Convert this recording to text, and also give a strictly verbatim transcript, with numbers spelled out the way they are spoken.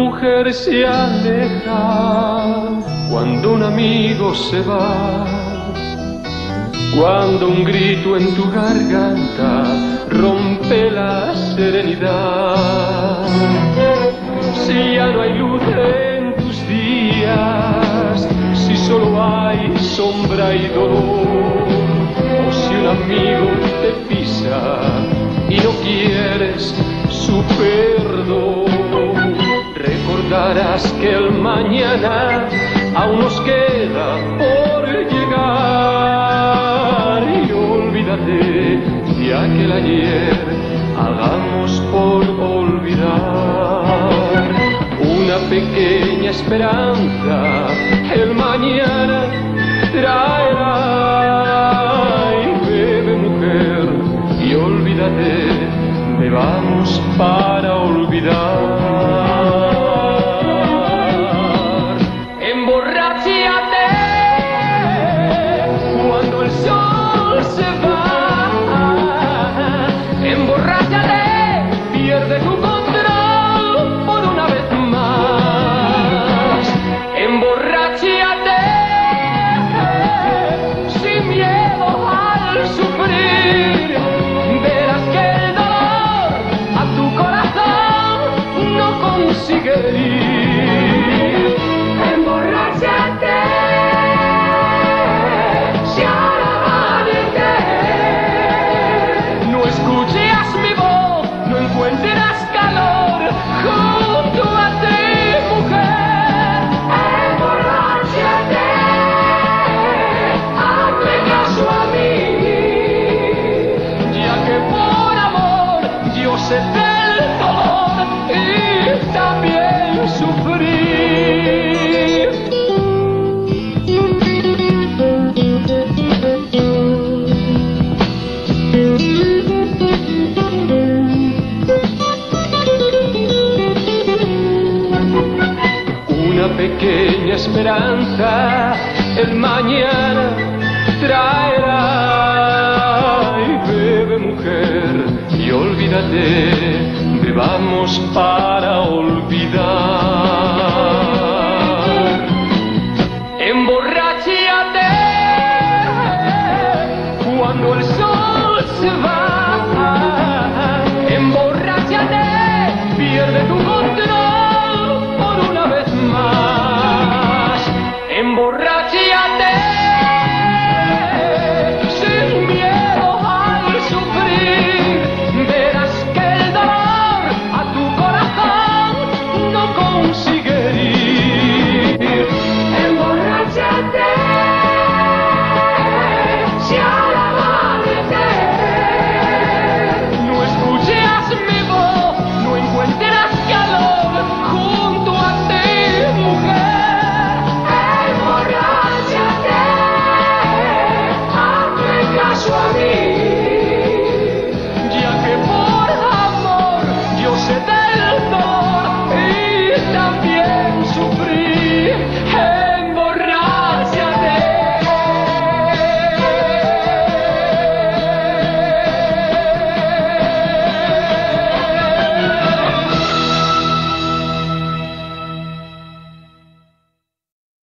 mujer se aleja, cuando un amigo se va, cuando un grito en tu garganta rompe la serenidad. Si ya no hay luz en tus días, si solo hay sombra y dolor, o si un amigo te pisa y no quieres su perdón, recordarás que el mañana aún nos queda por llegar, y olvídate de aquel ayer, hagamos por olvidar. Una pequeña esperanza el mañana traerá, y bebe mujer y olvídate, bebamos para olvidar. Emborráchate cuando el sol se va, emborráchate, pierde tu control por una vez más. Emborráchate sin miedo al sufrir, verás que el dolor a tu corazón no consigue herir. Emborráchate si al amanecer no escuchas mi voz, no encuentras calor junto a ti, mujer. Emborráchate, hazme caso a mí, ya que por amor yo sé del dolor y también sufrir. Una pequeña esperanza el mañana traerá, y bebe mujer y olvídate, bebamos para olvidar. Emborráchate cuando el sol se va, emborráchate, pierde tu control